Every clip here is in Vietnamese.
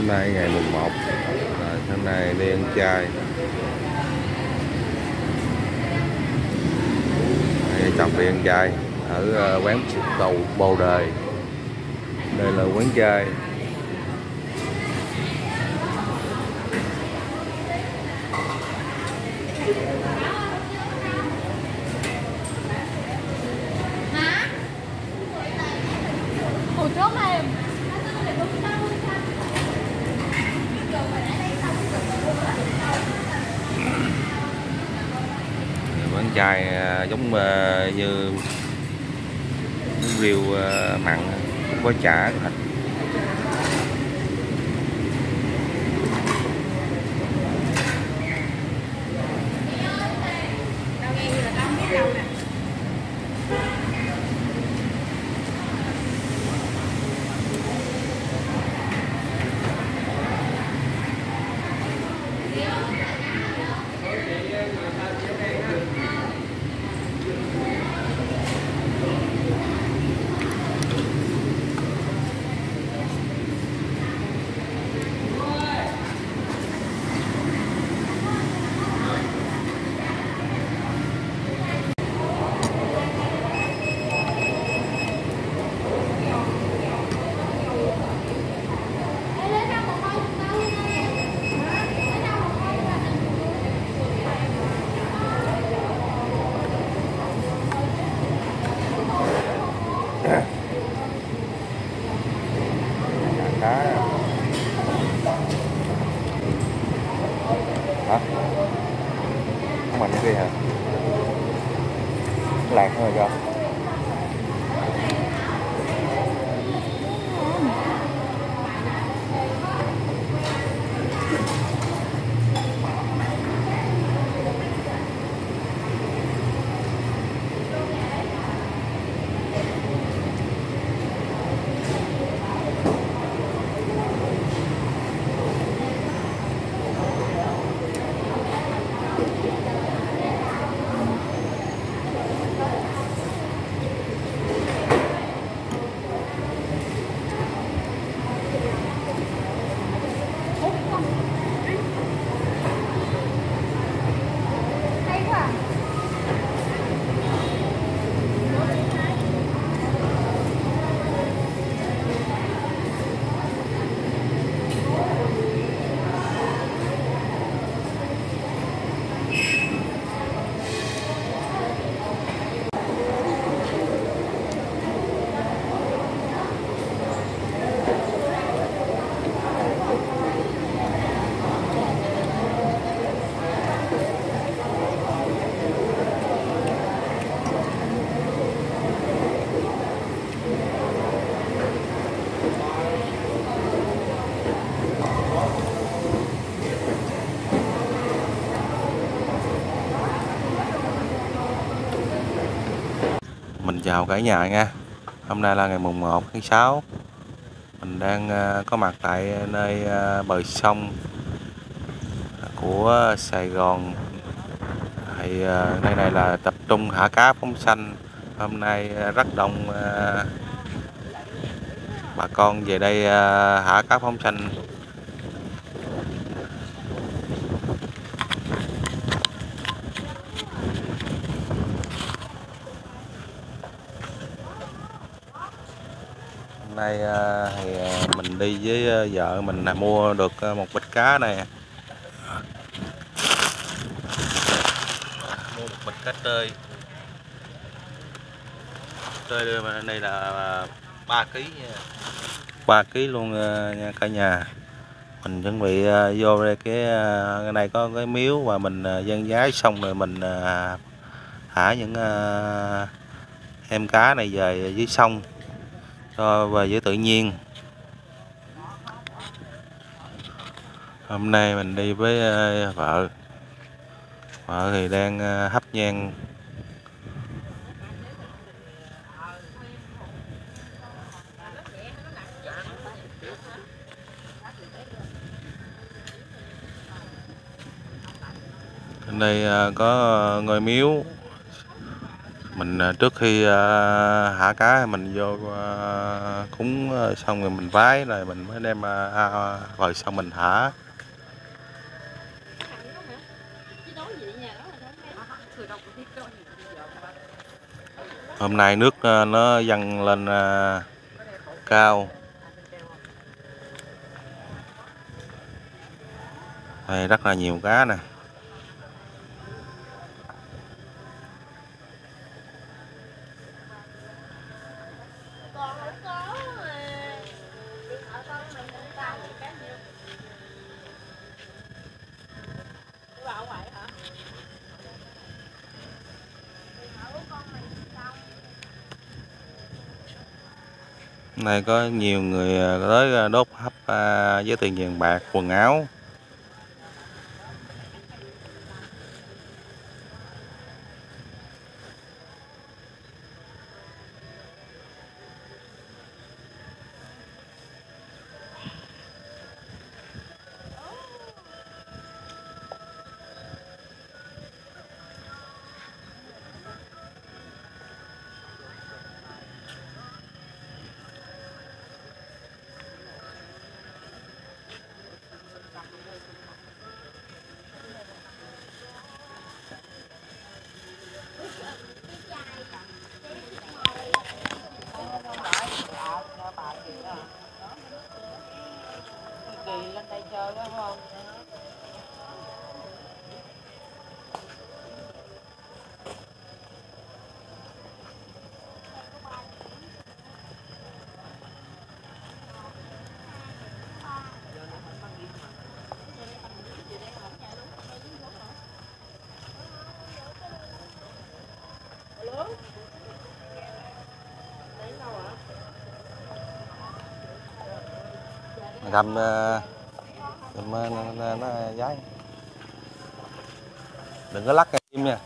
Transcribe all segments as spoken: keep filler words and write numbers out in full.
Hôm nay ngày mùng một, rồi hôm nay đi ăn chay. Hai chồng đi ăn chay ở uh, quán cầu Bồ Đề. Đây là quán chay. Quán chay giống như riêu mặn, không có chả thịt. Hả? Không mạnh cái gì hả? Lạc thôi rồi. Mình chào cả nhà nha. Hôm nay là ngày mùng một tháng sáu. Mình đang uh, có mặt tại nơi uh, bờ sông của Sài Gòn. Thì uh, nơi này là tập trung thả cá phóng xanh. Hôm nay uh, rất đông uh, bà con về đây uh, thả cá phóng xanh. Hôm nay thì mình đi với vợ mình là mua được một bịch cá này, mua một bịch cá tơi. Tơi đây là ba ký nha, ba ký luôn nha cả nhà. Mình chuẩn bị vô đây cái cái này có cái miếu và mình dân giái xong rồi mình thả những em cá này về dưới sông cho về với tự nhiên. Hôm nay mình đi với vợ, vợ thì đang hấp nhang. Bên đây có ngôi miếu Mình trước khi thả cá mình vô cúng xong rồi mình vái rồi mình mới đem rồi xong mình thả. Hôm nay nước nó dâng lên cao. Đây rất là nhiều cá nè. Này có nhiều người tới đốt hấp với tiền vàng bạc, quần áo. Lên đây chơi phải không? Cầm cầm nó, nó, nó giái. Đừng có lắc cái tim nha.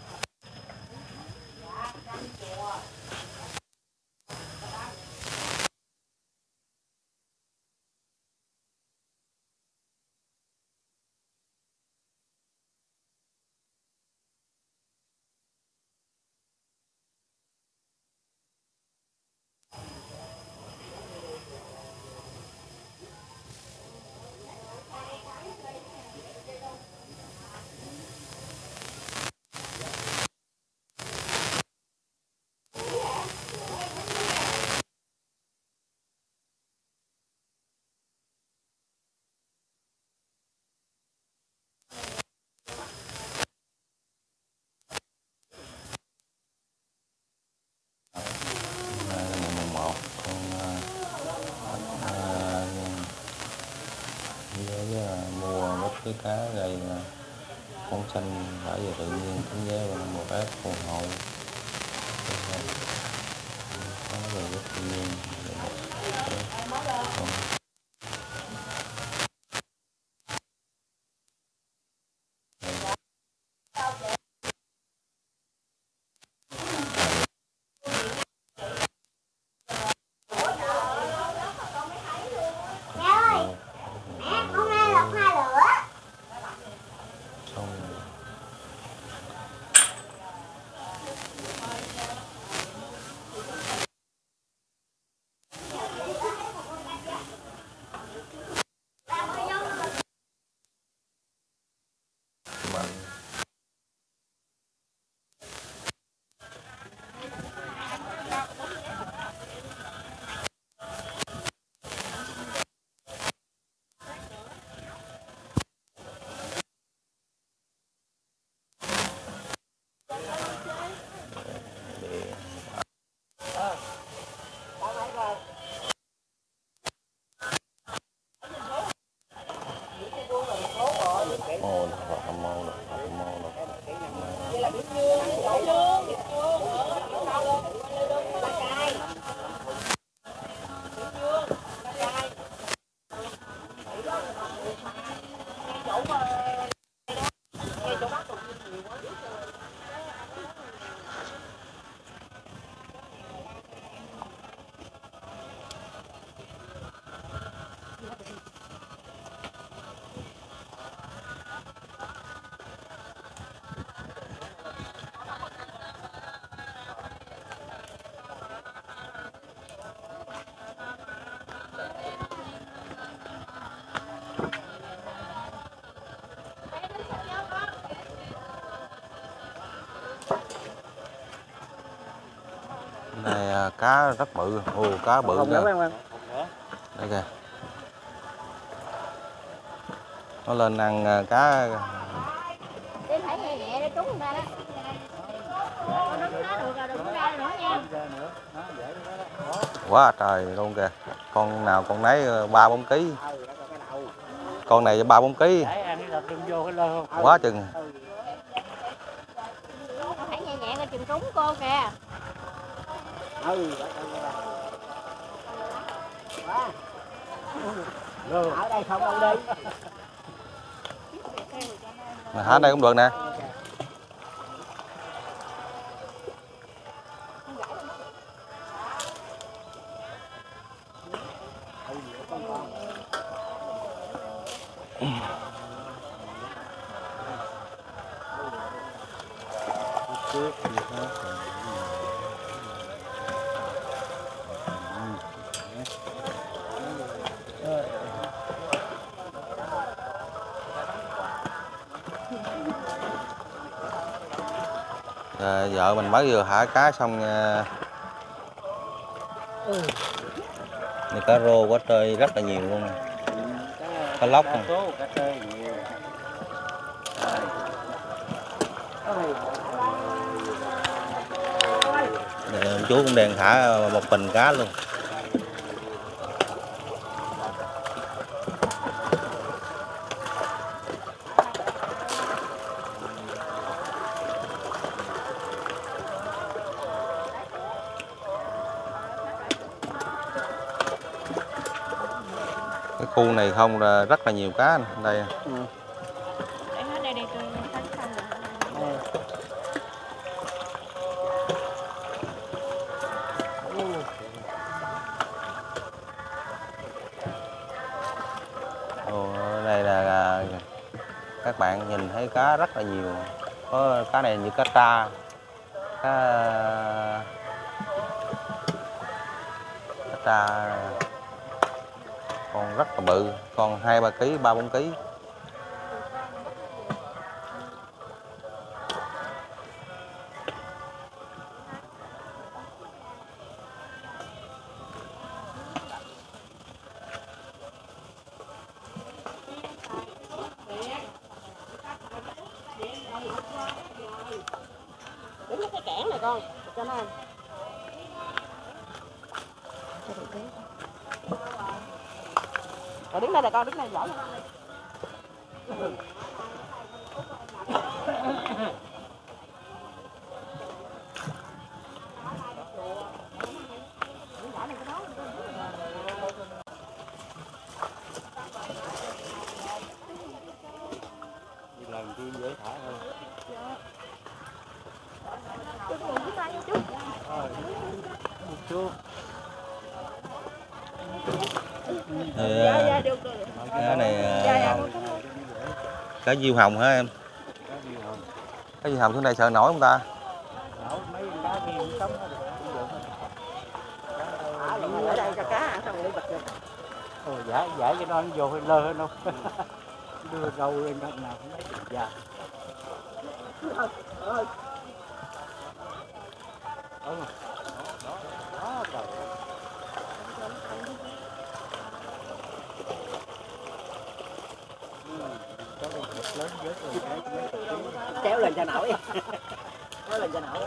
Mua mất cái cá gây con xanh phải về tự nhiên tính giá và một ép phù hộ có về rất tự nhiên. cá rất bự, ồ cá bự Không kìa. nữa, Đây kìa. Nó lên ăn cá. Đi phải nhẹ nhẹ để trúng người ta đó. Con nắm nó được rồi, đừng có ra nữa nha. Quá trời luôn kìa. Con nào con nấy ba bốn ký. Con này ba bốn ký. Quá chừng. Phải nhẹ nhẹ coi chừng trúng cô kìa. ở đây không đâu đi. Hả, đây cũng được nè. À, vợ mình mới vừa thả cá xong nha. Này cá rô quá trời, rất là nhiều luôn. Cá lóc nè. Để, chú cũng đang thả một bình cá luôn. Cái khu này không là rất là nhiều cá đây. Ừ. Để hết đây đi tôi tắt xong rồi. Ồ, đây là các bạn nhìn thấy cá rất là nhiều. Có cá này như cá tra, cá cá tra con rất là bự, con hai ba ký, ba bốn ký. Đứng cái kẽn này con, cho nó ăn. Rồi đứng đây là con, đứng đây giỏi. Lần chi dễ thả hơn. Chú. Thì, cá này cá diêu hồng hả em? Cá diêu hồng xuống đây sợ nổi không ta? Ở đây cho cá ăn xong đi bật được. Ồ, giải giải cho nó vô hơi lơ hơn đâu. Đưa râu lên đâu nào cũng thấy già. Ừ. Đó, đó, trời. Kéo lên cho nổi. Kéo lên cho nổi.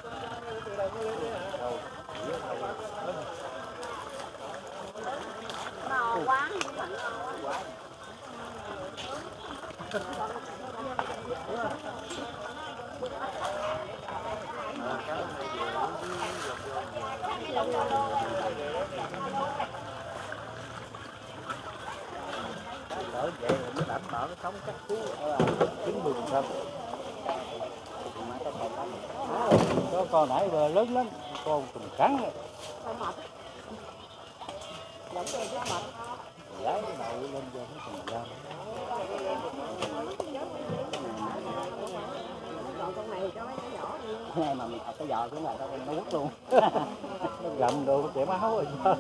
No quá. Đỡ vậy rồi mới đảm bảo nó sống chắc cú ở chín mươi phần trăm. Có con nãy vừa lớn lắm, con trùng trắng rồi. Giải cái đầu lên vô nó trùng ra. Con này cho mấy cái nhỏ đi. Này mà mình học cái giò xuống này tao nó quất luôn. Nó gầm đồ trẻ máu rồi sao.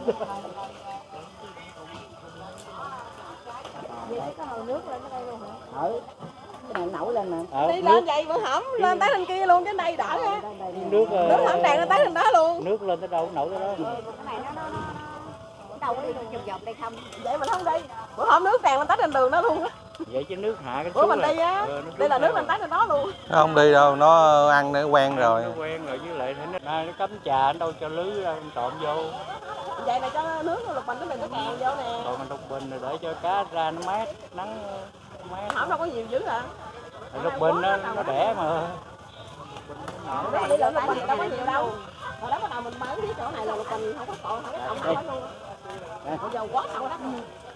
Vậy có hồi nước lên ở đây luôn hả? Ừ. Cái này nổi lên nè. Ờ, Đi nước, lên vậy bữa hổm lên tới bên kia luôn, cái này đỡ ra. nước, ờ, Nước hổm đèn lên tới bên đó luôn. nước lên tới đâu nổi tới đó. Cái này nó nó nó đâu có đi vòng vòng đây không? Vậy mình không đi. Bữa hổm nước đèn lên tới trên đường đó luôn á. Vậy chứ nước hạ cái Bữa xuống mình là- đi á, ờ, nó đây là xuống nước theo. lên tới trên đó luôn. Nó không đi đâu, nó ăn để quen rồi. Nó quen rồi, với lại thì nó, nay nó cấm trà đâu cho lưới ra trộn vô. Vậy là cho nước lục bình nó mình nó càng vô nè. Còn mình lục bình rồi để cho cá ra nó mát, nắng mát. Hổm đâu có nhiều dữ hả? Lục bình nó, nó đẻ mà. Bữa mình đi lục bình thì đâu có nhiều đâu. Hồi đó bắt đầu mình bán cái chỗ này là lục bình không có còn, không có cộng nào hết luôn. Bây giờ quá sâu đó.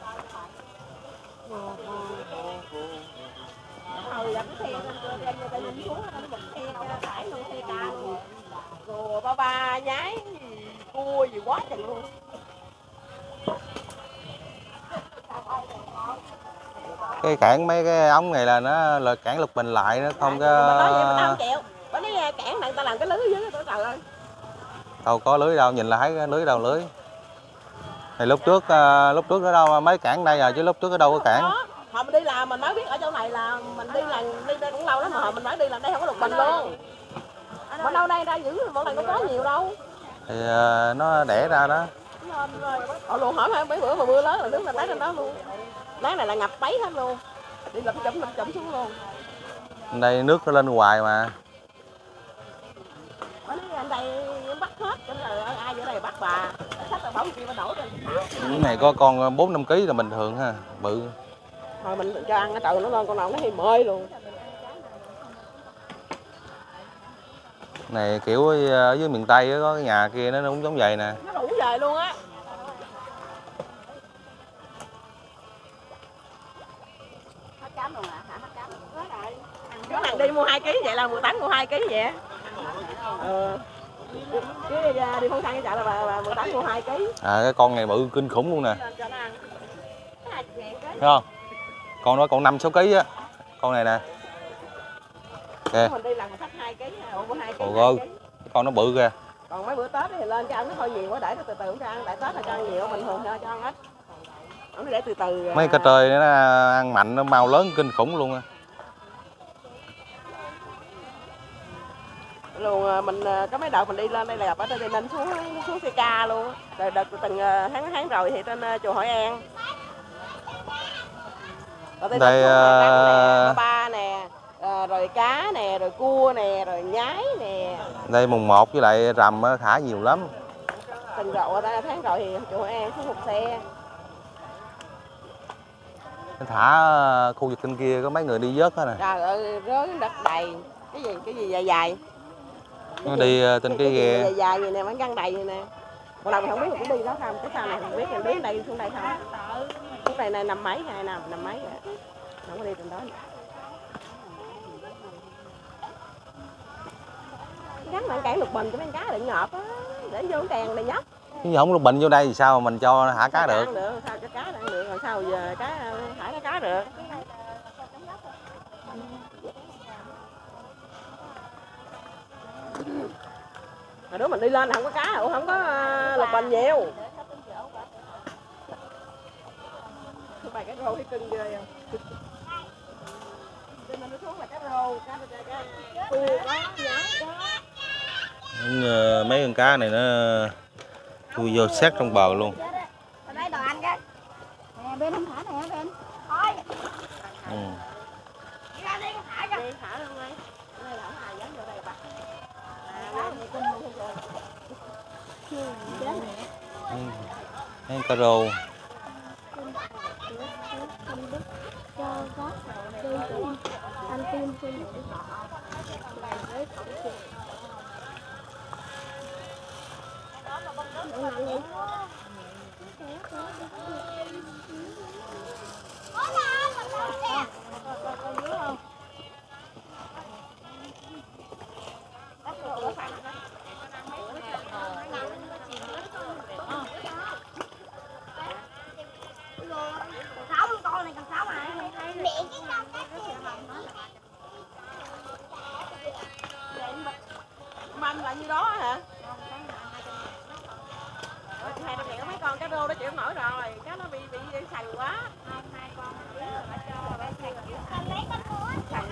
Hồi là cái xe đem vô tay mình xuống nó bật xe tải luôn, xe ca luôn. Rồi ba ba nhái cua gì quá chừng luôn. Cái cản mấy cái ống này là nó là cản lục bình lại, nó không Mình nói vậy mình có không chịu. Bữa nay cản này ta làm cái lưới dưới đó trời ơi. đâu có lưới đâu, nhìn là thấy cái lưới đâu lưới. Thì lúc trước à, lúc trước ở đâu mấy cản đây rồi chứ lúc trước ở đâu có cản. Đó. Hồi mình đi làm mình mới biết ở chỗ này là mình đi làm đi đây cũng lâu lắm mà hồi mình mới đi làm đây không có lục bình luôn. Mà đâu đây ra dữ bọn này có có nhiều đâu. Thì à, nó đẻ ra đó. Họ luôn hỏi hai mấy bữa mà mưa lớn là nước là tát lên đó luôn. Láng này là ngập bấy hết luôn. Đi lụm chụm lụm chụm xuống luôn. Đây nước nó lên hoài mà. Ở đây anh đây bắt hết, cho nên là ai ở đây bắt bà. Sách tao bóng kia nó đổ trên. Cái này có con bốn năm ký là bình thường ha, bự. Thôi mình cho ăn cái trời nó lên con nào nó hay mơi luôn. Này kiểu ở dưới miền Tây có cái nhà kia nó cũng giống vậy nè. Nó đủ về luôn á. Hết cám luôn à? Hả? Hết cám. Cái này đi mua hai ký vậy là mười tám mua hai ký vậy. Ờ. Cái đi phong sang cái chợ là bà, bà mười tám mua hai ký. À cái con này bự kinh khủng luôn nè. Cho nó ăn. Thấy không? Con đó còn năm sáu ký á. Con này nè. Kìa. Mình đi làm mình xách hai ký, mua hai ký. Ôi ơi, con nó bự kìa. Còn mấy bữa Tết thì lên cho ăn nó hơi nhiều quá, để nó từ từ không cho ăn, tại Tết là cho ăn nhiều, bình thường cho ăn ít. Ông để từ từ. Mấy cá trơi nó ăn mạnh, nó mau lớn kinh khủng luôn á. Luôn mình có mấy đợt mình đi lên đây là gặp ở Tây Ninh xuống xuống xê ca luôn. Rồi đợt từng tháng tháng rồi thì trên chùa Hội An. Ở đây, đây uh... ba nè, rồi cá nè, rồi cua nè, rồi nhái nè. Đây mùng một với lại rằm thả nhiều lắm. Từng rộ ở đây tháng rồi thì chùa Hội An xuống một xe. Thả khu vực bên kia có mấy người đi vớt hết nè. Trời ơi, rớt đất đầy. Cái gì cái gì dài dài. Nó đi trên cái, cái ghe dài dài vậy nè, vẫn găng đầy vậy nè. Một lần mình không biết mình cũng đi đó không, cái sao này không biết mình đến đây xuống đây không. Lúc này này năm mấy hai năm năm mấy rồi. Không có đi trên đó nữa. Gắn bạn cản lục bình cho mấy cá đừng ngợp á, để vô đèn này nhóc. chứ không lục bình vô đây thì sao mà mình cho thả cá được. được sao cho cá ăn được, rồi sao giờ cá thả nó cá được. Hồi đó mình đi lên không có cá, không có lục bình nhiều. Bài cá rô thấy cưng ghê không? Trên mình nó xuống là cá rô, cá cá cua có, nhái có. Mấy con cá này nó chui vô sát trong bờ luôn. Ở đây đồ ăn cái. Nè bên không thả nè bên. Thôi. Ừ. Đi ra đi thả cho. Đi thả luôn đây. Đây là không ai dám vô đây bắt. Mấy cá rô. Cho có đi ăn tim xin. Manh là như đó hả? Hai đứa mẹ mấy con cá rô đó chịu nổi rồi, cá nó bị bị sành quá. Hai con sành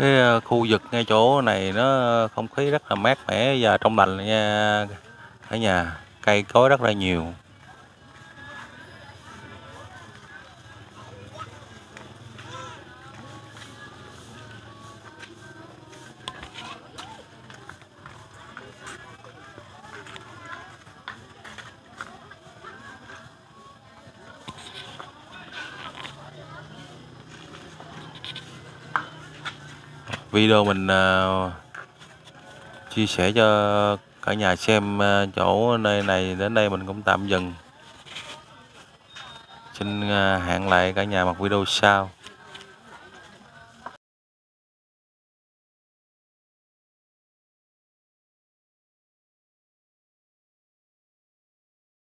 Cái ờ, khu vực ngay chỗ này nó không khí rất là mát mẻ và trong lành nha cả nhà, cây cối rất là nhiều. Video mình uh, chia sẻ cho cả nhà xem uh, chỗ nơi này đến đây mình cũng tạm dừng. Xin uh, hẹn lại cả nhà một video sau.